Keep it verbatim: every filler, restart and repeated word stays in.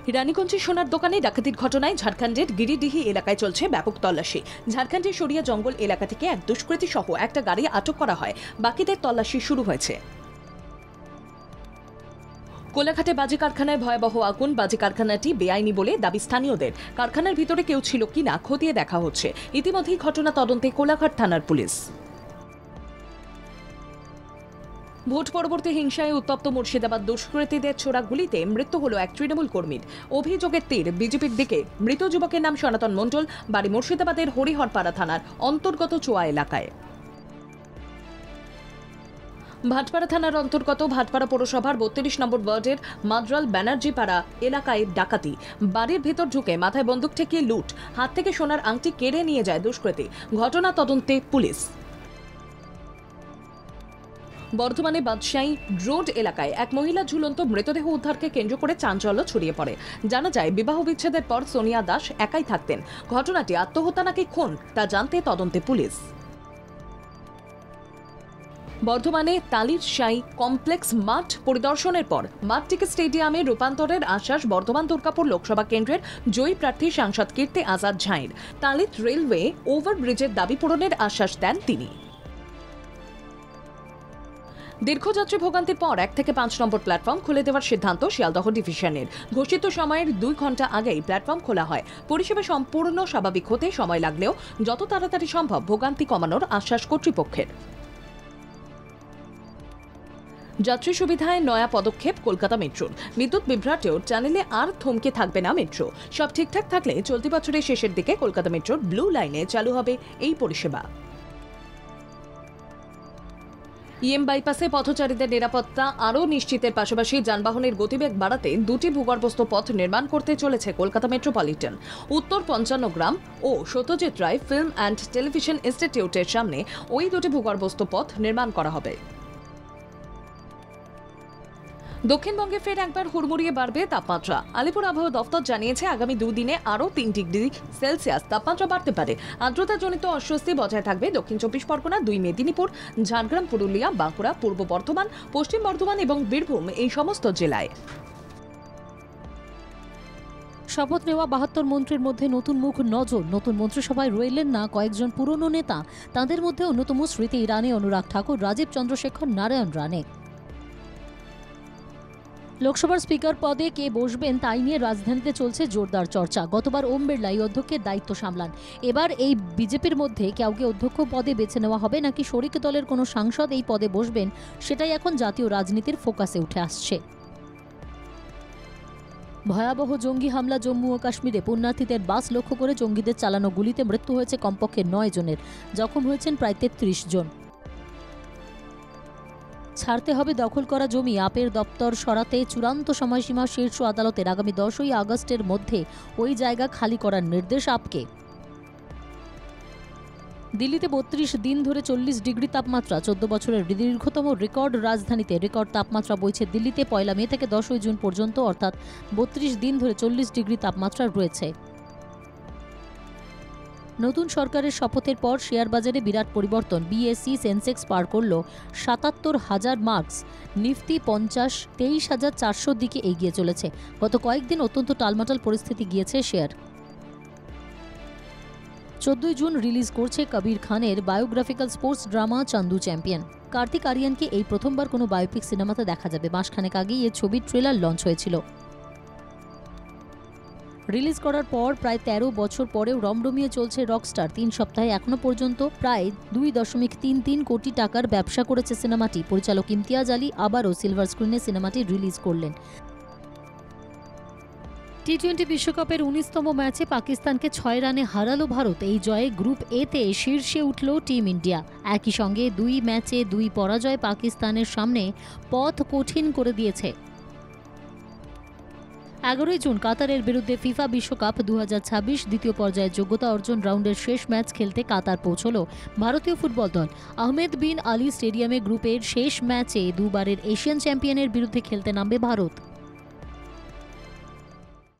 রানীগঞ্জে সোনার দোকানে ডাকাতির ঘটনায় ঝাড়খণ্ডের গিরিডিহি এলাকায় চলছে ব্যাপক তল্লাশি। ঝাড়খণ্ডের সরিয়া জঙ্গল এলাকা থেকে এক দুষ্কৃতী সহ একটা গাড়ি আটক করা হয়। বাকিদের তল্লাশি শুরু হয়েছে। কোলাঘাটে বাজি কারখানায় ভয়াবহ আগুন। বাজি কারখানাটি বেআইনি বলে দাবি স্থানীয়দের। কারখানার ভিতরে কেউ ছিল কিনা খতিয়ে দেখা হচ্ছে। ইতিমধ্যেই ঘটনা তদন্তে কোলাঘাট থানার পুলিশ। ভোট পরবর্তী হিংসায় উত্তপ্ত মুর্শিদাবাদ। দুষ্কৃতীদের ছোড়া গুলিতে মৃত্যু হল এক তৃণমূল কর্মীর। অভিযোগের তীর বিজেপির দিকে। মৃত যুবকের নাম সনাতন মণ্ডল, বাড়ি মুর্শিদাবাদের হরিহরপাড়া থানার অন্তর্গত চোয়া এলাকায়। ভাটপাড়া থানার অন্তর্গত ভাটপাড়া পৌরসভার বত্রিশ নম্বর ওয়ার্ডের মাদ্রাল ব্যানার্জিপাড়া এলাকায় ডাকাতি। বাড়ির ভেতর ঢুকে মাথায় বন্দুক ঠেকিয়ে লুট, হাত থেকে সোনার আংটি কেড়ে নিয়ে যায় দুষ্কৃতী। ঘটনা তদন্তে পুলিশ। বর্ধমানে বাদশাহী রোড এলাকায় এক মহিলা ঝুলন্ত মৃতদেহ উদ্ধারকে কেন্দ্র করে চাঞ্চল্য ছড়িয়ে পড়ে। জানা যায়, বিবাহ বিচ্ছেদের পর সোনিয়া দাস একাই থাকতেন। ঘটনাটি আত্মহত্যা নাকি খুন তা জানতে তদন্তে পুলিশ। বর্ধমানে তালির শাহী কমপ্লেক্স মাঠ পরিদর্শনের পর মাঠটিকে স্টেডিয়ামে রূপান্তরের আশ্বাস বর্ধমান দুর্গাপুর লোকসভা কেন্দ্রের জয়ী প্রার্থী সাংসদ কীর্তি আজাদ ঝাঁয়ের। তালিত রেলওয়ে ওভারব্রিজের দাবি পূরণের আশ্বাস দেন তিনি। দীর্ঘযাত্রী ভোগান্তির পর এক থেকে পাঁচ নম্বর প্ল্যাটফর্ম খুলে দেওয়ার সিদ্ধান্ত শিয়ালদহ ডিভিশনের। ঘোষিত সময়ের দুই ঘন্টা আগেই প্ল্যাটফর্ম খোলা হয়। পরিষেবা সম্পূর্ণ স্বাভাবিক হতে সময় লাগলেও যত তাড়াতাড়ি সম্ভব ভোগান্তি কমানোর আশ্বাস কর্তৃপক্ষের। যাত্রী সুবিধায় নয়া পদক্ষেপ কলকাতা মেট্রোর। বিদ্যুৎ বিভ্রাটেও চ্যানেলে আর থমকে থাকবে না মেট্রো। সব ঠিকঠাক থাকলে চলতি বছরের শেষের দিকে কলকাতা মেট্রোর ব্লু লাইনে চালু হবে এই পরিষেবা। ইএম বাইপাসে পথচারীদের নিরাপত্তা আরও নিশ্চিতের পাশাপাশি যানবাহনের গতিবেগ বাড়াতে দুটি ভূগর্ভস্থ পথ নির্মাণ করতে চলেছে কলকাতা মেট্রোপলিটন। উত্তর পঞ্চান্ন গ্রাম ও Satyajit Ray film and television ইনস্টিটিউটের সামনে ওই দুটি ভূগর্ভস্থ পথ নির্মাণ করা হবে। দক্ষিণবঙ্গে ফের একবার হুড়মুড়িয়ে বাড়বে তাপমাত্রা। আলিপুর আবহাওয়া দফতর জানিয়েছে, আগামী দুদিনে আরও তিন ডিগ্রি সেলসিয়াস তাপমাত্রা বাড়তে পারে। আর্দ্রতাজনিত অস্বস্তি বজায় থাকবে দক্ষিণ চব্বিশ পরগনা, দুই মেদিনীপুর, ঝাড়গ্রাম, পুরুলিয়া, বাঁকুড়া, পূর্ব বর্ধমান, পশ্চিম বর্ধমান এবং বীরভূম এই সমস্ত জেলায়। শপথ নেওয়া বাহাত্তর মন্ত্রীর মধ্যে নতুন মুখ নজর। নতুন মন্ত্রিসভায় রইলেন না কয়েকজন পুরনো নেতা। তাদের মধ্যে অন্যতম স্মৃতি ইরানি, অনুরাগ ঠাকুর, রাজীব চন্দ্রশেখর, নারায়ণ রানে। লোকসভার স্পিকার পদে কে বসবেন তাই নিয়ে রাজধানীতে চলছে জোরদার চর্চা। গতবার ওম বিড়লাই অধ্যক্ষের দায়িত্ব সামলান। এবার এই বিজেপির মধ্যে কাউকে অধ্যক্ষ পদে বেছে নেওয়া হবে নাকি শরিক দলের কোনো সাংসদ এই পদে বসবেন, সেটাই এখন জাতীয় রাজনীতির ফোকাসে উঠে আসছে। ভয়াবহ জঙ্গি হামলা জম্মু ও কাশ্মীরে। পুণ্যার্থীদের বাস লক্ষ্য করে জঙ্গিদের চালানো গুলিতে মৃত্যু হয়েছে কমপক্ষে নয় জনের, জখম হয়েছেন প্রায় তেত্রিশ জন। ছাড়তে হবে দখল করা জমি। আপের দপ্তর সরাতে চূড়ান্ত সময়সীমা শীর্ষ আদালতের। আগামী দশই আগস্টের মধ্যে ওই জায়গা খালি করার নির্দেশ আপকে। দিল্লিতে বত্রিশ দিন ধরে চল্লিশ ডিগ্রি তাপমাত্রা। চোদ্দ বছরের দীর্ঘতম রেকর্ড রাজধানীতে। রেকর্ড তাপমাত্রা বইছে দিল্লিতে। পয়লা মে থেকে দশই জুন পর্যন্ত, অর্থাৎ বত্রিশ দিন ধরে চল্লিশ ডিগ্রি তাপমাত্রা রয়েছে। নতুন সরকারের শপথের পর শেয়ার বাজারে বিরাট পরিবর্তন। বিএসসি সেন্সেক্স পার করল সাতাত্তর হাজার মার্কস। নিফটি পঞ্চাশ তেইশ হাজার চারশোর দিকে এগিয়ে চলেছে। গত কয়েকদিন অত্যন্ত টালমাটাল পরিস্থিতি গিয়েছে শেয়ার। চোদ্দই জুন রিলিজ করছে কবির খানের biographical sports drama Chandu champion. Kartik আরিয়ানকে এই প্রথমবার কোনো বায়োপিক সিনেমাতে দেখা যাবে। মাসখানেক আগেই এ ছবির ট্রেলার লঞ্চ হয়েছিল। রিলিজ করার পর প্রায় তেরো বছর পরেও রমরমিয়ে চলছে রকস্টার। তিন সপ্তাহে এখনো পর্যন্ত প্রায় দুই দশমিক তিন তিন কোটি টাকার ব্যবসা করেছে সিনেমাটি। পরিচালক ইমতিয়াজ আলী আবারও সিলভার স্ক্রিনে সিনেমাটি রিলিজ করলেন। টি টোয়েন্টি বিশ্বকাপের উনিশতম ম্যাচে পাকিস্তানকে ছয় রানে হারালো ভারত। এই জয়ে গ্রুপ এতে শীর্ষে উঠল টিম ইন্ডিয়া। একই সঙ্গে দুই ম্যাচে দুই পরাজয় পাকিস্তানের সামনে পথ কঠিন করে দিয়েছে। এগারোই জুন কাতারের বিরুদ্ধে ফিফা বিশ্বকাপ দু হাজার ছাব্বিশ দ্বিতীয় পর্যায়ের যোগ্যতা অর্জন রাউন্ডের শেষ ম্যাচ খেলতে কাতার পৌঁছল ভারতীয় ফুটবল দল। আহমেদ বিন আলী স্টেডিয়ামে গ্রুপের শেষ ম্যাচে দুবারের এশিয়ান চ্যাম্পিয়নের বিরুদ্ধে খেলতে নামবে ভারত।